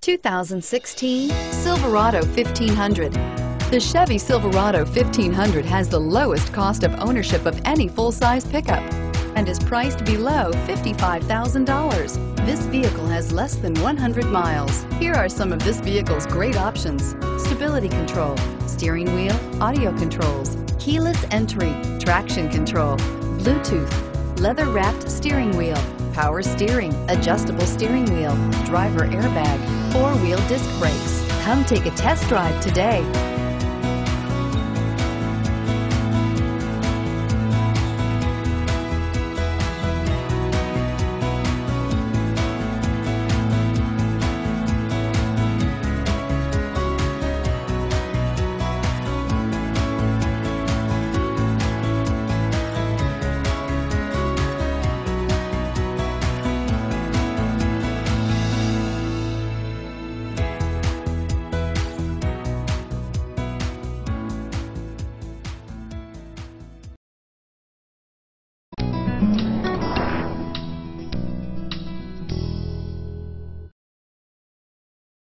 2016 Silverado 1500. The Chevy Silverado 1500 has the lowest cost of ownership of any full-size pickup and is priced below $55,000. This vehicle has less than 100 miles. Here are some of this vehicle's great options: stability control, steering wheel audio controls, keyless entry, traction control, Bluetooth, leather-wrapped steering wheel, power steering, adjustable steering wheel, driver airbag, four-wheel disc brakes. Come take a test drive today.